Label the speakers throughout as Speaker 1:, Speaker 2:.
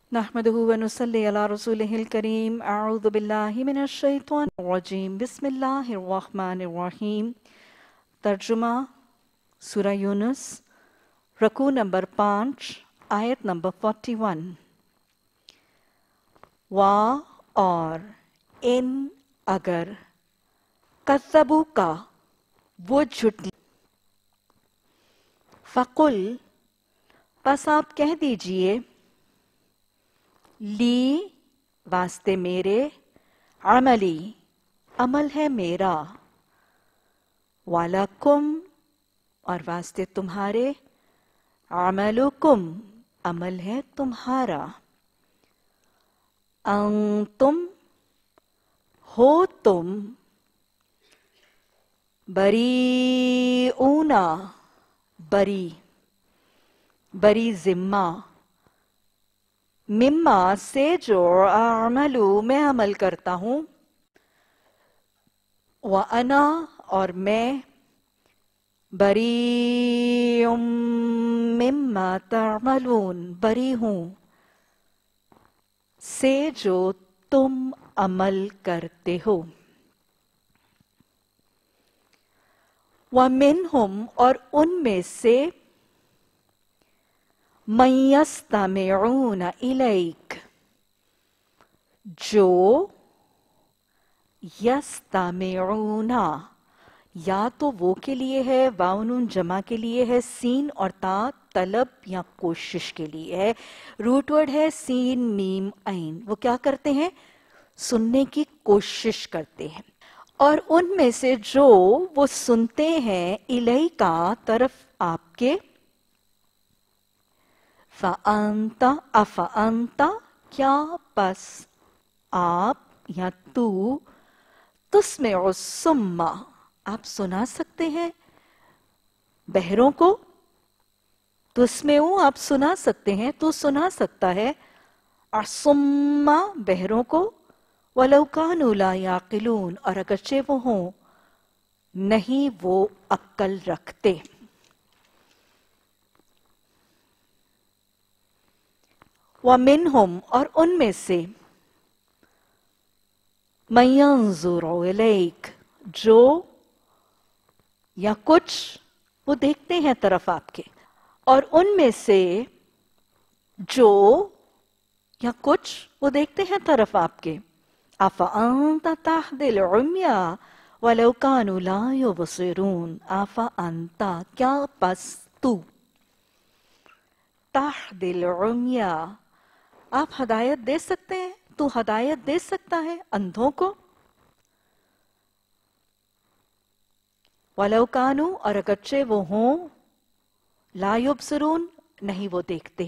Speaker 1: नहमदुहु व नुसल्ली अला रसूलिहिल करीम। अऊज़ु बिल्लाहि मिनश शैतानिर रजीम। बिस्मिल्लाहिर रहमानिर रहीम। तर्जुमा सूरह यूनुस, रकू नंबर 5, आयत नंबर 41। वा और इन अगर कज़्ज़बू का वो झुटली, फ़कुल बस आप कह दीजिए, ली वास्ते मेरे, अमली अमल है मेरा, वालकुम और वास्ते तुम्हारे, अमलुकुम अमल है तुम्हारा, अंतुम हो तुम, बरीऊना बरी बरी जिम्मा, मिम्मा से जो अमलू मैं अमल करता हूँ, व अना और मैं, बरीउम मिम्मा तअमलून बरी हूँ से जो तुम अमल करते हो। व मिनहुम और उनमें से, मन यस्तमिऊन इलैक जो यस्तमिऊना, या तो वो के लिए है, वाउन जमा के लिए है, सीन और ता तलब या कोशिश के लिए है, रूट वर्ड है सीन मीम ऐन। वो क्या करते हैं? सुनने की कोशिश करते हैं। और उनमें से जो वो सुनते हैं, इलैका तरफ आपके, फ़अंता अफ़अंता क्या बस आप या तू, तुस्मिउ सुम्मा आप सुना सकते हैं बहरों को, तुस्मिउ आप सुना सकते हैं, तू सुना सकता है असुम्मा बहरों को, वलौ कानू ला याकिलून और अगरचे वो हों नहीं वो अक्ल रखते। व मिनहुम और उनमें से, मन यंज़ुरु इलैक जो या कुछ वो देखते हैं तरफ आपके, और उनमें से जो या कुछ वो देखते हैं तरफ आपके। अफ़अंता तहदिल उम्या वलौ कानू ला युबसिरून, अफ़अंता क्या बस तू, तहदिल उम्या आप हदायत दे सकते हैं, तू हदायत दे सकता है अंधों को, वलौ कानू और अगरचे वो हों, ला युबसिरून नहीं वो देखते।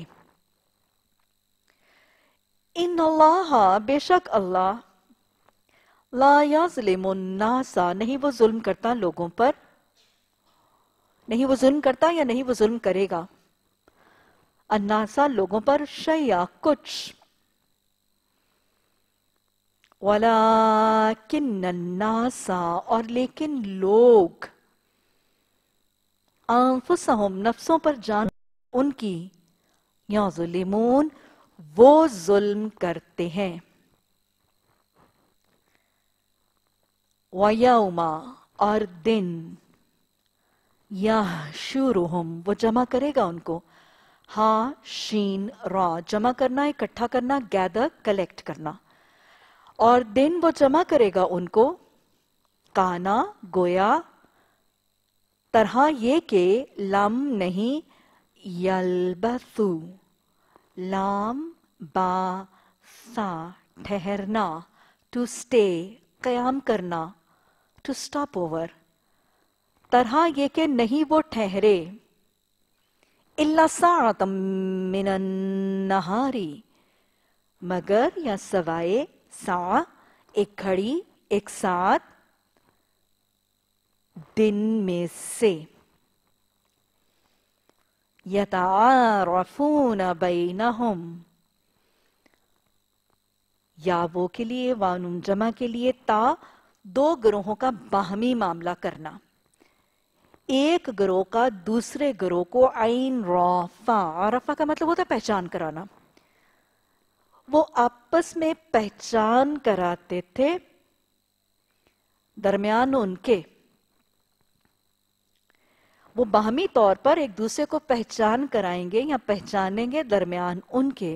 Speaker 1: इन्नल्लाह बेशक अल्लाह, ला यज़लिमुन नासा नहीं वो जुल्म करता लोगों पर, नहीं वो जुल्म करता या नहीं वो जुल्म करेगा, अन्नासा लोगों पर, शैया कुछ, वलाकिन्नन्नासा और लेकिन लोग, अंफुसहुम नफ्सों पर जान उनकी, यज़लिमून वो जुल्म करते हैं। वयौमा और दिन, यहशुरुहुम वो जमा करेगा उनको, हा शीन रा जमा करना, इकट्ठा करना, गैदर कलेक्ट करना, और दिन वो जमा करेगा उनको, काना गोया, तरह ये के लम नहीं, यलबसु लाम बा सा ठहरना, टू स्टे कयाम करना, टू स्टॉप ओवर, तरह ये के नहीं वो ठहरे, इल्ला साअतम मिनन नहारी मगर या सवाए, सा एक घड़ी, एक साथ, दिन में से, यतारफून बैनहुम या वो के लिए, वानुम जमा के लिए, ता दो ग्रोहों का बाहमी मामला करना, एक ग्रोह का दूसरे ग्रोह को, आइन रफा, रफा का मतलब होता है पहचान कराना, وہ آپس میں پہچان کراتے تھے درمیان ان کے، وہ باہمی طور پر ایک دوسرے کو پہچان کرائیں گے یا پہچانیں گے درمیان ان کے.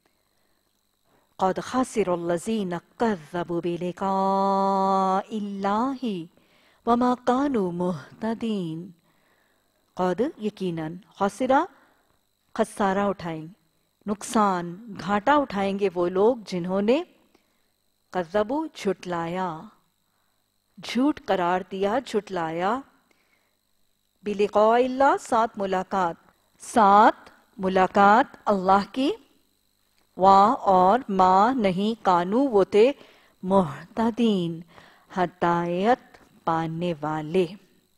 Speaker 1: قد خسر الذین کذبوا بلقاء اللہ وما كانوا مہتدین. قد یقیناً، خسرہ خسارہ اٹھائیں، نقصان گھاٹا اٹھائیں گے وہ لوگ جنہوں نے کذبوا جھٹلایا، جھوٹ قرار دیا، جھٹلایا، بلقاء اللہ ساتھ ملاقات اللہ کی، اور ما نہیں، کانو وہ تھے، مہتدین ہدایت پانے والے.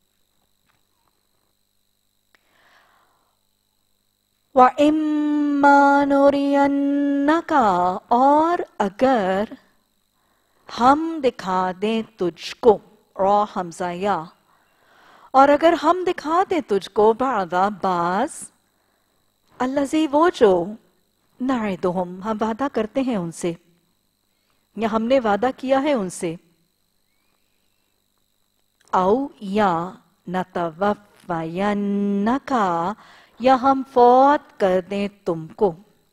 Speaker 1: وَإِمَّا نُرِيَنَّكَ اور اگر ہم دکھا دیں تجھ کو، را حمزہ یا، اور اگر ہم دکھا دیں تجھ کو، بعضا بعض، الذی وہ جو، نعدہم ہم وعدہ کرتے ہیں ان سے، یا ہم نے وعدہ کیا ہے ان سے، او یا نتوفینک یا ہم فوت کر دیں تم کو،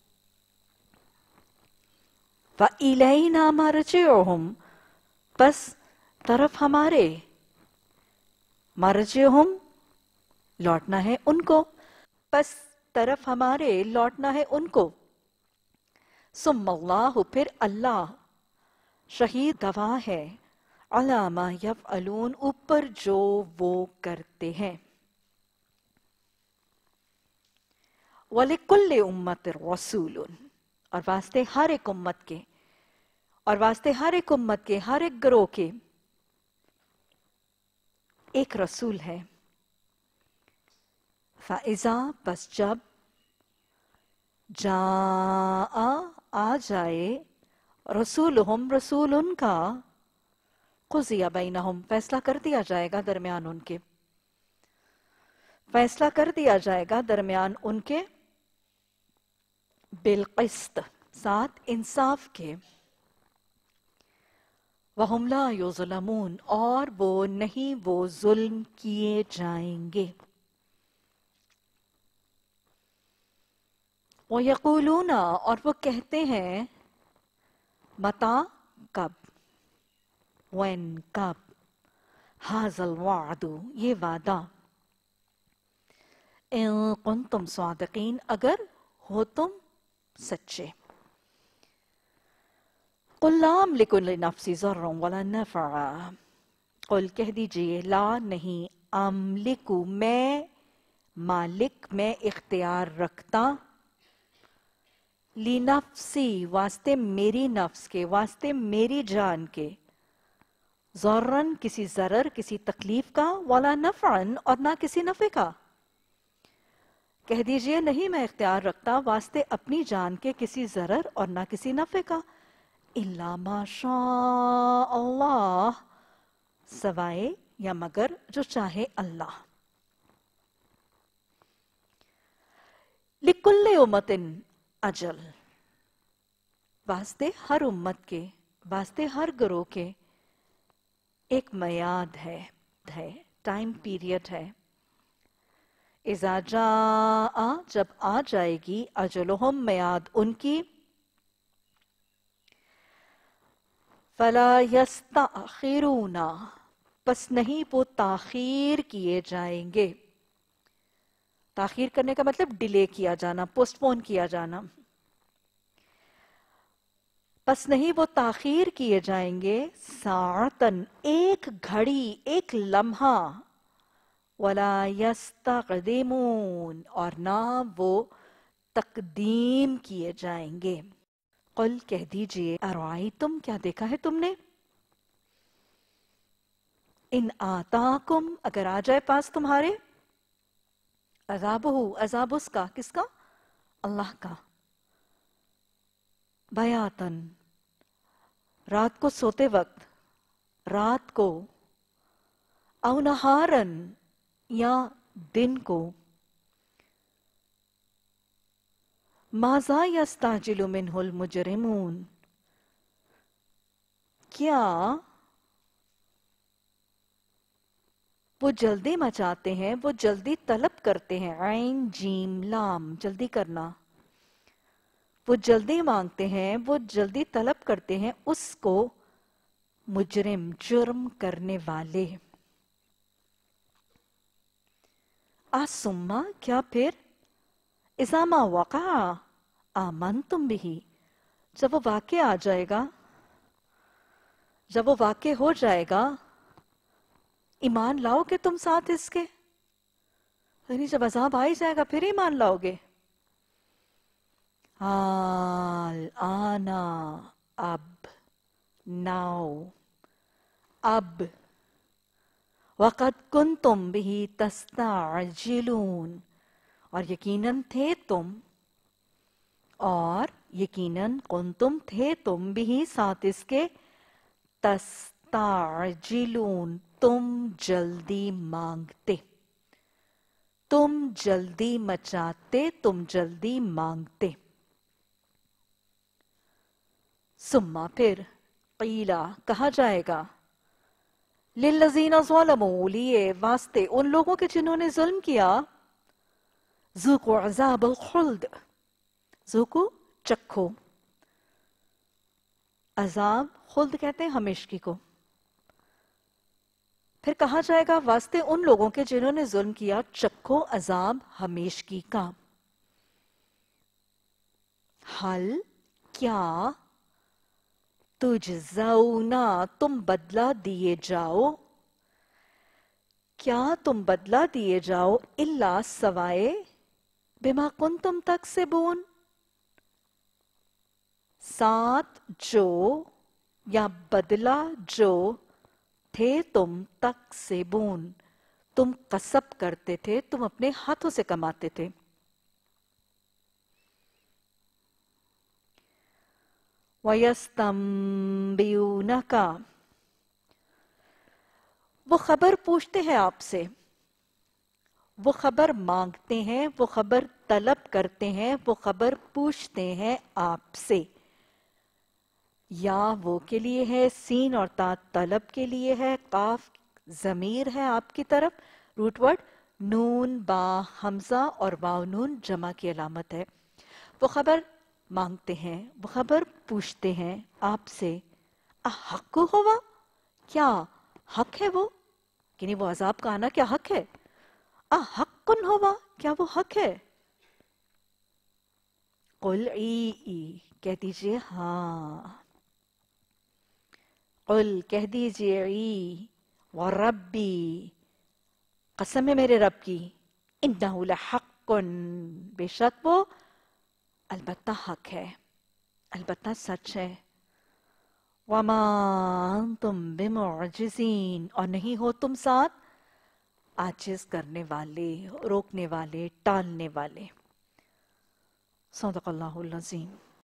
Speaker 1: فَإِلَيْنَا مَرْجِعُهُمْ پس طرف ہمارے، مرجعہم لوٹنا ہے ان کو، پس طرف ہمارے لوٹنا ہے ان کو. ثم اللہ پھر اللہ، شہید گواہ ہے، علی ما یفعلون اوپر جو وہ کرتے ہیں. وَلِكُلِّ أُمَّةٍ رَسُولٌ اور واسطے ہر ایک امت کے، اور واسطے ہر ایک امت کے، ہر ایک گروہ کے ایک رسول ہے. فَإِذَا پس جب، جاء آ جائے، رسولہم رسول ان کا، قضی بینہم فیصلہ کر دیا جائے گا درمیان ان کے، فیصلہ کر دیا جائے گا درمیان ان کے، بالقسط ساتھ انصاف کے، وَهُمْ لَا يُظْلَمُونَ اور وہ نہیں وہ ظلم کیے جائیں گے. وَيَقُولُونَ اور وہ کہتے ہیں، متا کب، when کب، هَذَا الْوَعْدُ یہ وعدہ، إِن كُنتُمْ صَادِقِينَ اگر ہو تم سچے. قُلْ لَا أَمْلِكُ لِنَفْسِي ضَرًّا وَلَا نَفْعًا قل کہہ دیجئے، لا نہیں، املکو میں مالک، میں اختیار رکھتا، لنفسی واسطے میری نفس کے، واسطے میری جان کے، ضرًا کسی ضرر کسی تکلیف کا، ولا نفعًا اور نہ کسی نفع کا. کہہ دیجئے نہیں میں اختیار رکھتا واسطے اپنی جان کے کسی ضرر اور نہ کسی نفع کا، الا ما شاء اللہ سوائے یا مگر جو چاہے اللہ. لِكُلِّ أُمَّةٍ اجل واسطے ہر امت کے، واسطے ہر گروہ کے ایک میعاد ہے، ٹائم پیریڈ ہے. اذا جاء جب آ جائے گی، اجلہم میعاد ان کی، فلا یستأخرون پس نہیں وہ تاخیر کیے جائیں گے. تاخیر کرنے کا مطلب ڈیلے کیا جانا، پوسٹ پون کیا جانا. پس نہیں وہ تاخیر کیے جائیں گے، ساعتن ایک گھڑی، ایک لمحہ، ولا یستقدمون اور نہ وہ تقدیم کیے جائیں گے. قل کہہ دیجئے، ارائیتم کیا دیکھا ہے تم نے، ان آتاکم اگر آ جائے پاس تمہارے، عذابہ عذاب اس کا، کس کا، اللہ کا، بیاتن رات کو سوتے وقت، رات کو، او نہارن یا دن کو، माज़ा यस्ताजिलु मिन्हुल मुजरिमून, क्या वो जल्दी मचाते हैं, वो जल्दी तलब करते हैं, ऐन जीम लाम जल्दी करना, वो जल्दी मांगते हैं, वो जल्दी तलब करते हैं उसको मुजरिम जुर्म करने वाले। आसुम्मा क्या फिर, इज़ामा वक़ा आमनतुम बिही, जब वो वाक़े आ जाएगा, जब वो वाक़े हो जाएगा, ईमान लाओगे तुम साथ इसके? यानी जब अज़ाब आ ही जाएगा फिर ईमान लाओगे? आल आना, अब, नाउ, अब, वक़द कुंतुम बिही तस्ताजिलून, और यकीनन थे तुम, और यकीनन कुंतुम थे तुम बिही साथ इसके, तस्ताजिलून तुम जल्दी मांगते, तुम जल्दी मचाते, तुम जल्दी मांगते। सुम्मा फिर, क़ीला कहा जाएगा, लिल्लज़ीना ज़लमू लिए वास्ते उन लोगों के जिन्होंने जुल्म किया, ज़ुक़ू अज़ाबल खुल्द, ज़ुक़ू चखो, अज़ाब खुल्द कहते हैं हमेशगी को। फिर कहा जाएगा वास्ते उन लोगों के जिन्होंने जुल्म किया, चखो अज़ाब हमेशगी का। हल क्या, तुजज़ौना तुम बदला दिए जाओ, क्या तुम बदला दिए जाओ, इल्ला सवाए, बिमा कुंतुम तकसिबून, साथ जो या बदला जो थे तुम तकसिबून, तुम कसब करते थे, तुम अपने हाथों से कमाते थे। वयस्तंबियूनका, वो खबर पूछते हैं आपसे, वो खबर मांगते हैं, वो खबर तलब करते हैं, वो खबर पूछते हैं आपसे। या वो के लिए है, सीन और ता तलब के लिए है, काफ जमीर है आपकी तरफ, रूट वर्ड नून बा हमजा और वाव नून जमा की अलामत है। वो खबर मांगते हैं, वो खबर पूछते हैं आपसे, अहक्कु हुवा, क्या हक है वो, कि नहीं वो अजाब का आना क्या हक है? अहक्कुन हुवा, क्या वो हक है? कुल ई, कह दीजिए हाँ, कुल कह दीजिए ई, व रब्बी कसम है मेरे रब की, इन्नहु लहक्कुन बेशक वो अलबत्ता हक है, अलबत्ता सच है। वमा अंतुम बिमुअजिजीन, और नहीं हो तुम साथ आजिज करने वाले, रोकने वाले, टालने वाले। सदक़ल्लाहुल अज़ीम।